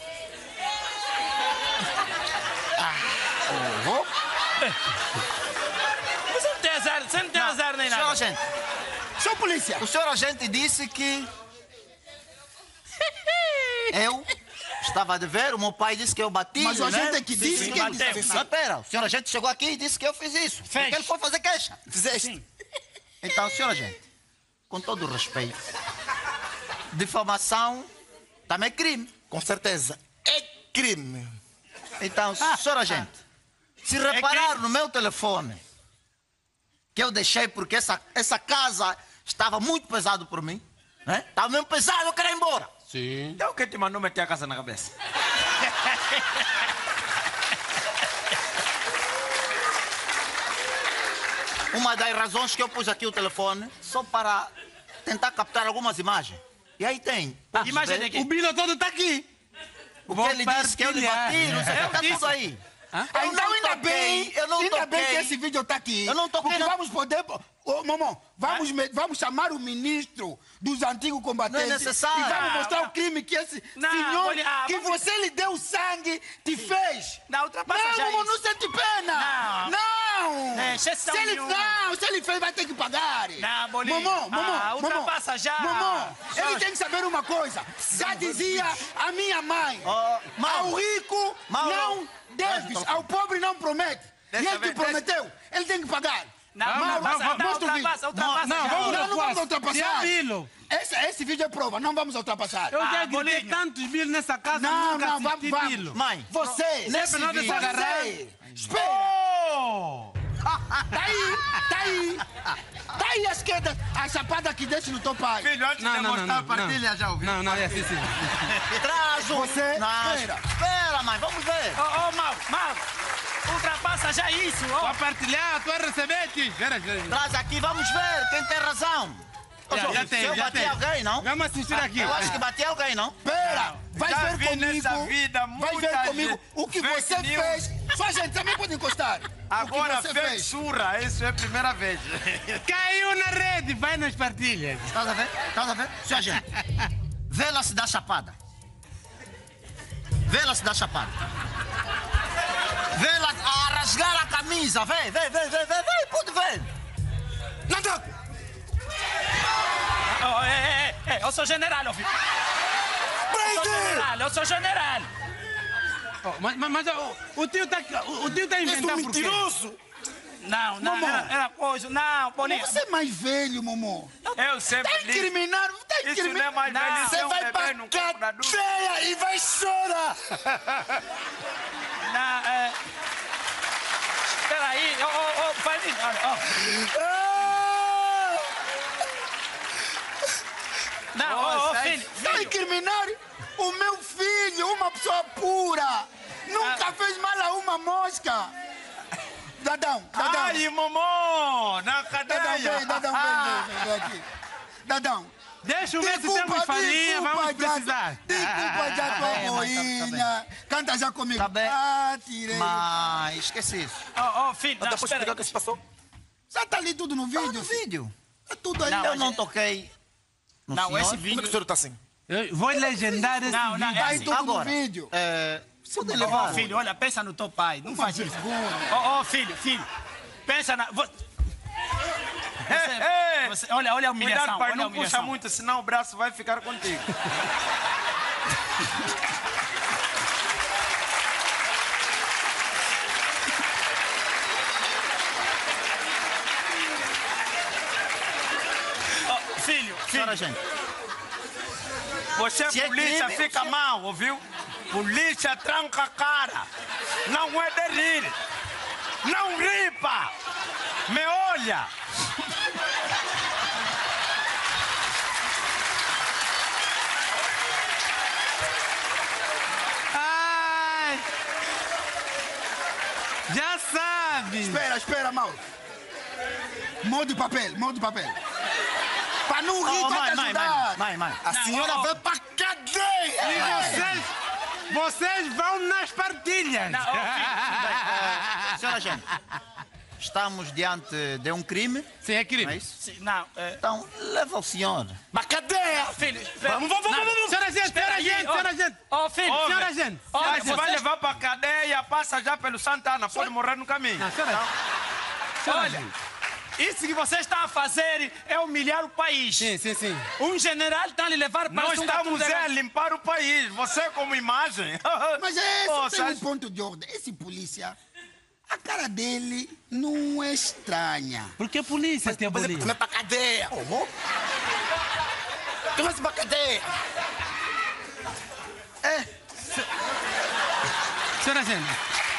Você não tem azar nem Senhor nada. agente, Seu polícia! o senhor agente disse que... Eu estava a dever, o meu pai disse que eu bati, Mas o né? agente é que disse sim, que ele bateu. disse. Mas pera, o senhor agente chegou aqui e disse que eu fiz isso. Porque ele foi fazer queixa. Fizeste. Então, senhor agente, com todo o respeito, difamação também é crime. Com certeza. É crime. Então, senhor agente, se reparar no meu telefone, que eu deixei porque essa casa estava muito pesado por mim, né? Estava mesmo pesado, eu queria ir embora. Sim. Então quem te mandou meter a casa na cabeça? Uma das razões que eu pus aqui o telefone, só para tentar captar algumas imagens. E aí tem. podes imagem ver de quê? O Bilo todo tá aqui. O que ele disse que eu lhe bati, não sei o que, tá tudo aí. Eu Então, não ainda toquei, bem, eu não ainda bem que toquei. esse vídeo está aqui. Eu não toquei, Porque não. vamos poder... Ô, mamão, vamos chamar o ministro dos antigos combatentes. Não é necessário. E vamos mostrar Não. o crime que esse Não, senhor, olha, que vamos- você lhe deu sangue, te fez. Não, ultrapassa Não, já mamão, isso. não sente pena. Não. Deixa esse Se ele, nenhum. não, se ele fez, vai ter que pagar. Não, Bolinho. Mamão, Ultrapassa já. Mamão, ele tem que saber uma coisa. Já dizia a minha mãe. Mauro. Ao rico Mauro. não deves, ao pobre não promete. E Dessa ele te vez, prometeu, ele tem que pagar. Não, Mauro, mostra o vídeo. ultrapassa Não, já. vamos Não, não vamos Se é ultrapassar. Bilo. Esse vídeo é prova, não vamos ultrapassar. Eu já gritei Bolinho. tantos Bilos nessa casa, Não, nunca não, assisti vamos. Bilo. Mãe, Você, nesse nós vídeo, agarrar. Espera. Tá aí a esquerda, a chapada que deixa no teu pai. Filho, antes de mostrar a partilha, já ouviu? Não, é assim sim. traz o... Você, Não, espera. espera, mãe, vamos ver. Ô, Mauro, ultrapassa já isso. Pra partilhar, tu vai receber, tio. Espera. Traz aqui, vamos ver quem tem razão. Ô, Já João, tem, eu já bati tem. alguém, não? Vamos assistir aqui. Eu acho que bati alguém, não? Espera, vai Já ver vi comigo. nessa vida Vai muita ver comigo gente. o que Fake você news. fez. Só gente também pode encostar. Agora o que você fez fez. surra, isso é a primeira vez. Caiu na rede, vai nas partilhas. Estás a ver? Estás a ver? Senhor gente, vê-la se dá chapada. Vê-la se dá chapada. Vê-la a rasgar a camisa. Vê, pode ver. Não dá. Eu sou general, ó, filho. Eu sou general. Oh, mas o tio tá inventando por quê? Não, era coisa. Não, Bolinho. Você é mais velho, Momô. Eu sempre Tá disse, incriminado, tá isso não é incriminado. mais velho, isso Você é um vai bebê pra no corpo da adulto. cadeia e vai chorar. Não, espera aí. Faz isso. Não, filho. Tá incriminado o meu filho, uma pessoa pura. Nunca fez mal a uma mosca. Dadão. Ai, mamô, na Dadão, cadeia. vem aqui. Dadão. Deixa eu ver se temos farinha, vamos precisar. Desculpa já tua boinha. Canta já comigo. Tá bem. Ah, tirei. Mas esqueci isso. Filho, não, Depois espera. explicar o que se passou. Já tá ali tudo no vídeo. No vídeo. É tudo aí. Eu não toquei no Não, senhor. esse Como é que o vídeo. senhor está assim? Eu vou legendar esse Não, vídeo. é Tá aí assim. tudo Agora. no vídeo. Pode levar. Filho, olha, pensa no teu pai. Não faz isso. Vergonha. Filho. Pensa na. Ei, Olha a humilhação. cuidado, pai, Olha a não puxa humilhação. muito, senão o braço vai ficar contigo. Filho. Senhora gente. Você, Se é polícia, crime, fica você- mal, ouviu? Polícia tranca a cara. Não é de rir. Não ri, pá. Me olha. Ai! Já sabe! Espera, Mauro. Molde papel. Para não rir, vai te ajudar. Mãe. A senhora vai pra cadeia. E vocês vão nas partilhas! Não, Senhora gente, estamos diante de um crime, Sim, é não é crime. isso? sim, não, Então, leva o senhor. Pra cadeia. filho, espera. Vamos! Senhora gente! Ó, filho, Ô, Senhora gente! olha, Mas se vai vocês- levar pra cadeia, passa já pelo Santana, pode morrer no caminho. olha, isso que vocês estão a fazer é humilhar o país. Sim. Um general está a lhe levar para Nós um estamos gato a limpar o país, você como imagem. Mas esse Ô, tem um Sérgio, ponto de ordem. Esse polícia, a cara dele não é estranha. Por que polícia, tia Por exemplo, Bolinha? tu vai pra cadeia. Tu vai pra cadeia. Senhora gente!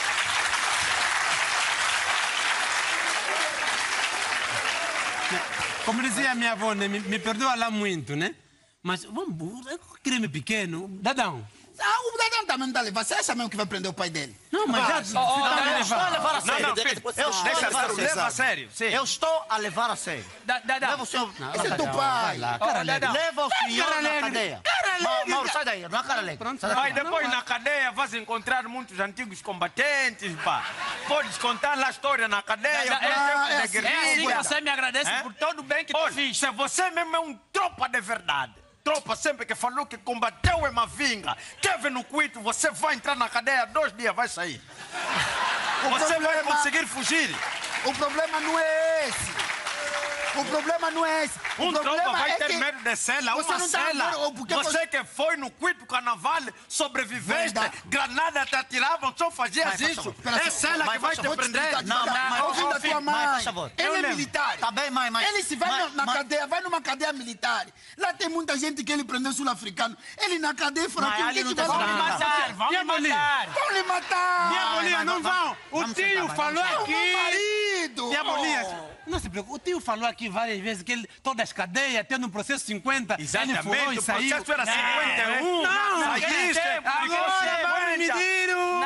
Como dizia a minha avó, né? Me perdoa lá muito, né? Mas vamos, é um crime pequeno. Dadão. O Dadão também não tá levando. Você acha mesmo que vai prender o pai dele? Não, mas já... Eu estou a levar a sério. Não, filho, Eu estou a deixa levar a sério, leva a sério. sério. Sim. Eu estou a levar a sério. Leva o senhor. Esse é teu pai. Leva o senhor Cara na alegre. cadeia. alegre. Mauro, sai daí, não é cara alegre. Sai daqui. Mas depois na cadeia vais encontrar muitos antigos combatentes, pá. Podes contar lá a história na cadeia, por exemplo, é da assim, É assim que guerrilha. você me agradece É? por todo o bem que tu Olha, fiz. se você mesmo é um tropa de verdade, tropa sempre que falou que combateu em Mavinga, teve no Cuito, você vai entrar na cadeia 2 dias, vai sair. Você vai problema- conseguir fugir. O problema não é esse. O problema não é esse. O Um tropa problema vai é ter que medo de cela, você uma não tá cela. agora, ou porque Você que foi no Cuito Carnaval, sobreviveste, Vai dar. granada te atiravam, só fazias Vai, faz isso. favor. Espera É só. cela que Vai, vai faz te favor, prender. Não, mas- ouvindo a tua filho, mãe. faz favor. Ele Eu é lembro. militar. Tá bem, mãe, mas... Ele se vai mas- na mas- cadeia, vai numa cadeia militar. Lá tem muita gente que ele prendeu sul-africano. Ele na cadeia fraquinho, ali quem não que tem vai problema. lá? Matar, vão me Tia Bolinha. matar. Vão lhe matar. Tia Bolinha, não vão! O vamos tio sentar, vai, falou vamos É o meu aqui... marido. Tia Bolinha, não se preocupe. O tio falou aqui várias vezes que ele, todas as cadeias, tendo um processo 50, ele furou Exatamente, e o saiu. processo era 51. Não, saíste, agora vamos medir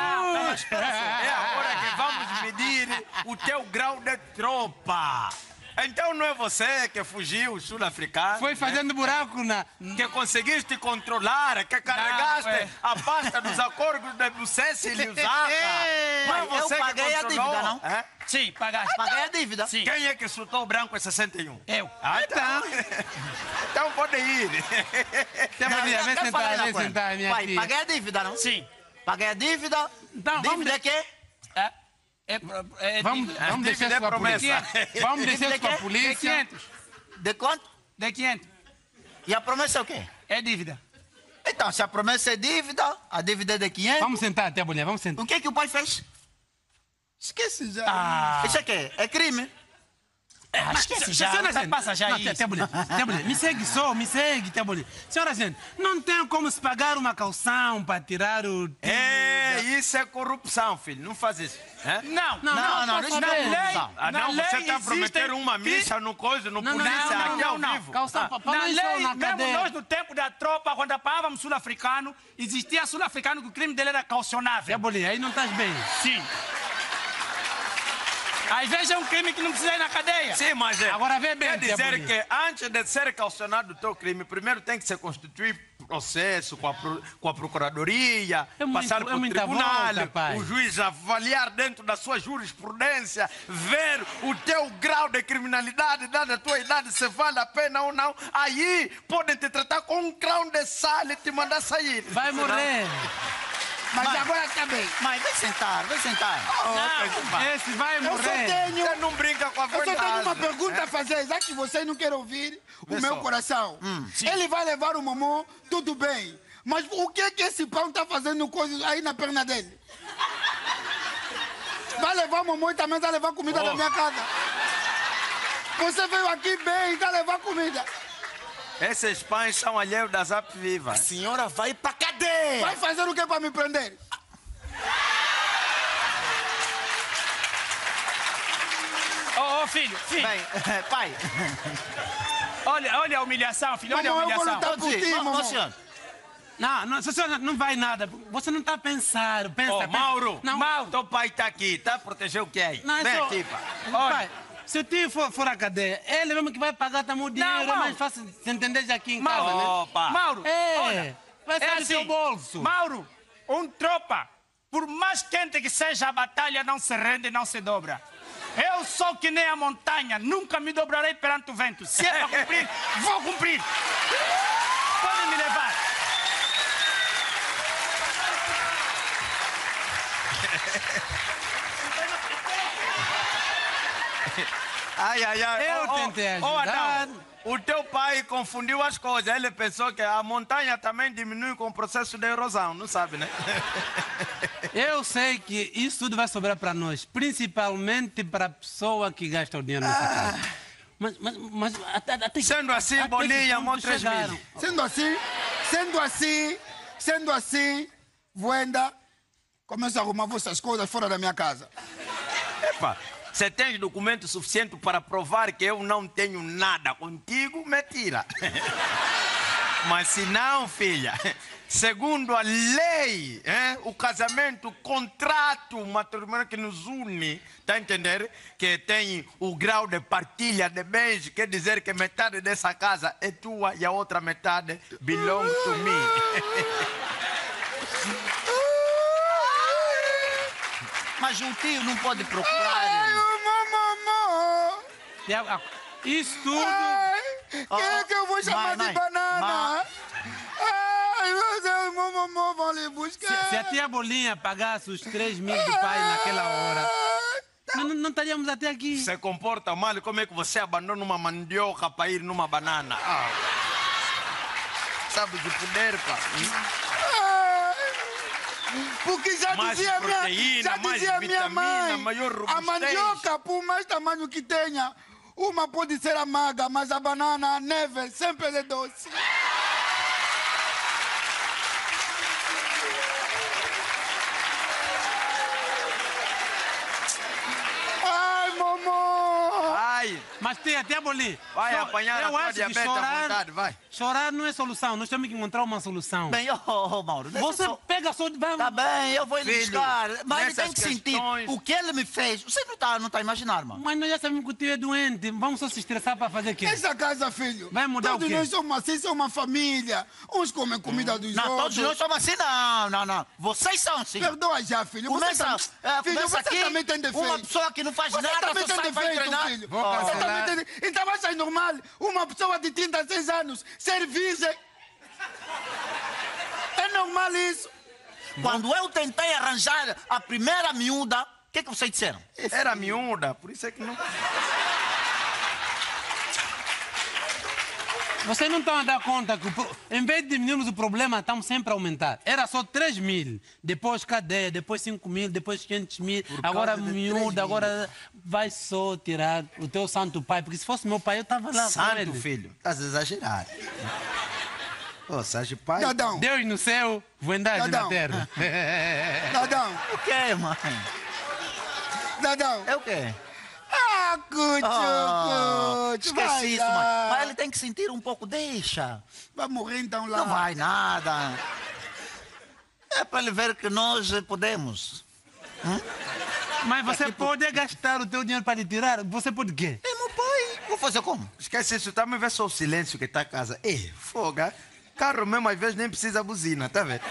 É agora que vamos medir o teu grau de tropa. Então não é você que fugiu sul-africano, Foi fazendo buraco na... que conseguiste controlar, que carregaste é. a pasta dos acordos do Cécile e Lusaka. Não é Eu você que paguei a controlou, dívida, não? é? Sim, pagaste. Paguei a dívida. Sim. Quem é que soltou o branco em 61? Eu. Ah, então. Então pode ir. Tia Bolinha, vem Quero falar sentar, na vem coisa. sentar, minha Pai, tia. paguei a dívida, não? Sim. Paguei a dívida. Então, vamos Dívida é quê? Vamos dívida deixar é isso com a promessa. polícia. Vamos deixar isso com a De De polícia. 500. De quanto? De 500. E a promessa é o quê? É dívida. Então, se a promessa é dívida, a dívida é de 500. Vamos sentar, Tia Bolinha, vamos sentar. O que é que o pai fez? Esquece já. Isso é quê? É crime. Esquece já. Senhora Tá, gente, passa já não, isso. Tia Bolinha, me segue só, me segue, Tia Bolinha. Senhora gente, não tem como se pagar uma calção para tirar o... É, isso é corrupção, filho. Não faz isso. É? Não, Não, isso não é corrupção. Ah, Na não, você lei está a prometer existem uma missa no coisa, no polícia, aqui ao vivo. Calção, Na fala isso lei, na mesmo cadeia. nós no tempo da tropa, quando apagávamos sul-africano, existia sul-africano que o crime dele era Tia calcionável. Bolinha, aí não estás bem. Sim. Às vezes é um crime que não precisa ir na cadeia. Sim, mas Agora vê bem, quer Tia dizer Bolinha. que antes de ser calcionado o teu crime, primeiro tem que se constituir processo com a procuradoria, É muito- passar é para o muita tribunal, volta, pai. o juiz avaliar dentro da sua jurisprudência, ver o teu grau de criminalidade, dada a tua idade, se vale a pena ou não. Aí podem te tratar com um grão de sal e te mandar sair. Vai morrer. Mas agora está bem. Mãe, vem sentar, vem sentar. Esse vai Eu só morrer. tenho... Você não brinca com a Eu só verdade. tenho uma pergunta a fazer, já que vocês não querem ouvir o meu só. coração. Ele vai levar o Momô, tudo bem. Mas o que é que esse pão está fazendo coisa aí na perna dele? Vai levar o Momô e também vai levar comida da minha casa. Você veio aqui bem, vai levar comida. Esses pães são alheios da Zap Viva. A senhora vai pra cadeia. Vai fazer o que para me prender? Ô, filho. Bem, pai. Olha a humilhação, filho, olha a Mamãe, eu vou humilhação. lutar por ti, mamãe. Senhor. Não, senhor, não vai nada. Você não está a pensar. Pensa, Ô, pensa. Mauro, Não, Mauro, teu pai tá aqui, tá? Proteger o que é aí. Não, Vem só- aqui, pá. Pai, se o tio for à cadeia, ele mesmo que vai pagar também o dinheiro. É Mauro. mais fácil se entender já aqui em casa, Mauro, né? Opa. Mauro, É, vai sair do seu bolso. Mauro, tropa, por mais quente que seja a batalha, não se rende, não se dobra. Eu sou que nem a montanha, nunca me dobrarei perante o vento. Se é para cumprir, vou cumprir. Podem me levar. Ai, ai, ai. Eu tentei ajudar. Adão, o teu pai confundiu as coisas. Ele pensou que a montanha também diminui com o processo de erosão, não sabe, né? Eu sei que isso tudo vai sobrar para nós, principalmente para a pessoa que gasta o dinheiro nessa casa. Mas até Sendo assim, até bolinha, que mó ponto 3 mil. chegaram? Sendo assim, Wenda, começa a arrumar vossas coisas fora da minha casa. Epa, você tem documento suficiente para provar que eu não tenho nada contigo, me tira. Mas se não, filha, segundo a lei, o casamento, o contrato, o matrimônio que nos une, tá entendendo? Que tem o grau de partilha de bens, quer dizer que metade dessa casa é tua e a outra metade belong to me. Mas o tio não pode procurar. Ai, mamãe! Tiago, isso tudo. Ai, quem é que eu vou chamar de banana? Ai, meu Deus, mamãe, vão lhe buscar. Se a tia Bolinha pagasse os 3 mil do pai naquela hora, não estaríamos até aqui. Se comporta mal, como é que você abandona uma mandioca para ir numa banana? Sabe de poder, pá. Porque já Mais dizia proteína, mais minha vitamina, mãe, maior a robustez. mandioca, por mais tamanho que tenha, uma pode ser amarga, mas a banana, a neve, sempre é doce. Ai, mamãe! Ai, Mas tia Bolinha, vai apanhar a eu tua acho que diabetes à vontade, vai. chorar não é solução. Nós temos que encontrar uma solução. Bem, Mauro, deixa Você só... pega só... Vai... Tá bem, eu vou lhe Filho, buscar. Mas ele nessas tem que sentir questões- o que ele me fez. Você não tá a imaginar, mano. Mas nós já sabemos que o tio é doente. Vamos só se estressar para fazer o quê? Essa casa, filho, Vai mudar todos o quê? nós somos assim, somos uma família. Uns comem comida dos Não, todos outros. nós somos assim, não. Vocês são assim. Perdoa já, filho. Começa, filho, começa você aqui, também tem defeito. uma pessoa que não faz Você nada, também só tem sai vai defeito, treinar. filho. Vou Você cancelar. também tem... Então achas normal uma pessoa de 36 anos ser virgem? É normal isso? Quando eu tentei arranjar a primeira miúda, o que vocês disseram? Era miúda, por isso é que não... Vocês não estão a dar conta que, em vez de diminuirmos o problema, estamos sempre a aumentar. Era só 3 mil, depois cadeia, depois 5 mil, depois 500 mil, agora causa de 3 miúda, mil. agora vai só tirar o teu santo pai, porque se fosse meu pai, eu estava lá com Santo, ele. filho, estás a exagerar. Ô, Sérgio Pai... Dadão, Deus no céu, vontade na Dadão. terra. Dadão, O quê, mãe? Dadão. É o quê? Ah, cucho. Esqueci isso, mãe. Mas ele tem que sentir um pouco, deixa. Vai morrer então lá. Não vai nada. É para ele ver que nós podemos. Mas você pode gastar o teu dinheiro para lhe tirar. Você pode o quê? É meu pai. Vou fazer como? Esquece isso, tá me vendo só o silêncio que tá a casa. Ei, foga. Carro mesmo às vezes nem precisa buzina, tá vendo?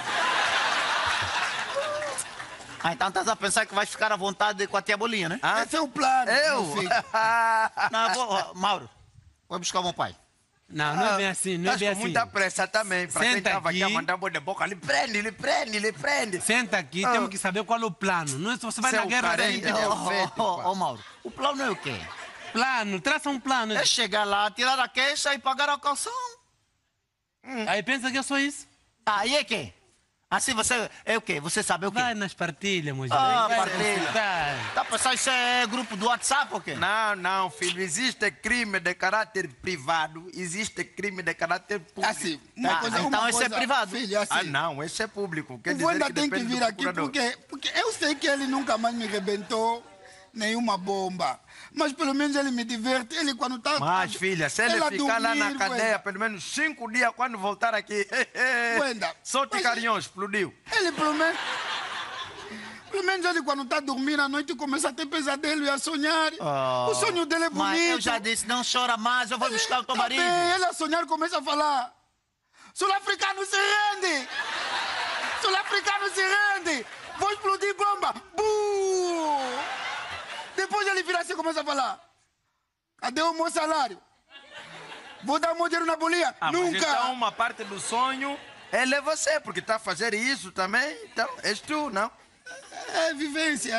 Ah, então estás a pensar que vais ficar à vontade com a tia Bolinha, né? Esse é o plano. Eu? meu filho. Não, Mauro, vou buscar o meu pai. Não, não é bem assim, não é Estás bem com assim. muita pressa também. Para quem Senta estava aqui a aqui. mandar boa de boca, lhe prende. Senta aqui, temos que saber qual é o plano. Não é se você vai Seu na guerra carente. daí. É o feito, pá. Mauro, o plano é o quê? Plano, traça um plano. É chegar lá, tirar a queixa e pagar a calção. Aí pensa que é só isso. Aí é quê? Assim você... É o quê? Você sabe o quê? Vai nas partilhas, moço. Ah, Vai partilha. recitar. Tá a pensar isso é grupo do WhatsApp ou quê? Não, não, filho. Existe crime de caráter privado, existe crime de caráter público. Assim, uma coisa, então uma esse coisa, é privado. Filho, assim, Não, esse é público. Quer o dizer Wanda que tem que depende vir do aqui procurador. porque eu sei que ele nunca mais me rebentou nenhuma bomba. Mas pelo menos ele me diverte. Ele quando tá... Mas, filha, se ele a ficar lá na dormir, cadeia Wanda. pelo menos 5 dias, quando voltar aqui... Wanda, Sorte mas- carinhão, explodiu. Ele pelo menos... Pelo menos ele quando tá dormindo à noite começa a ter pesadelo e a sonhar. O sonho dele é bonito. Mas eu já disse, não chora mais, eu vou buscar o teu marido. Bem, ele a sonhar começa a falar. Sul-africano se rende! Sul-africano se rende! Vou explodir bomba! Buuu! Depois ele vira assim e começa a falar. Cadê o meu salário? Vou dar meu dinheiro na bolinha? Mas Nunca! então uma parte do sonho, ele é você, porque está a fazer isso também. Então, és tu, não? É vivência.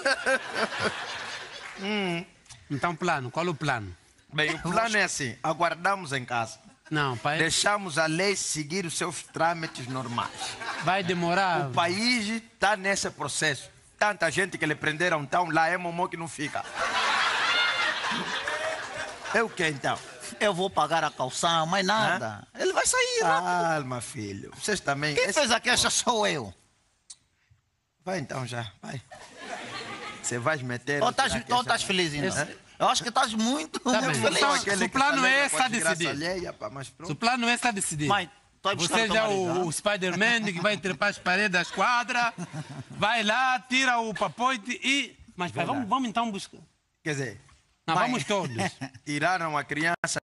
Então, plano. Qual o plano? Bem, o plano é assim, aguardamos em casa. Não, pai. Deixamos a lei seguir os seus trâmites normais. Vai demorar. O país está nesse processo. Tanta gente que lhe prenderam, então lá é momô que não fica. É o que então? Eu vou pagar a calção, mais nada. Ele vai sair rápido. Calma, filho. Vocês também... Quem fez a queixa sou eu. Vai então já, vai. Você vai meter... Ou estás feliz ainda? Esse- Eu acho que estás muito, Tá muito bem. feliz. Então, Aquele se o que plano se é alegra esse, com a a desgraça decidir. alheia, pá, mas pronto. Se o plano é está decidido. Mãe, tô a buscar Você o teu já marido, o Spider-Man que vai trepar as paredes da esquadra, vai lá, tira o papoite e... Mas pai, vamos então buscar. Quer dizer, Não, vamos todos. tiraram a criança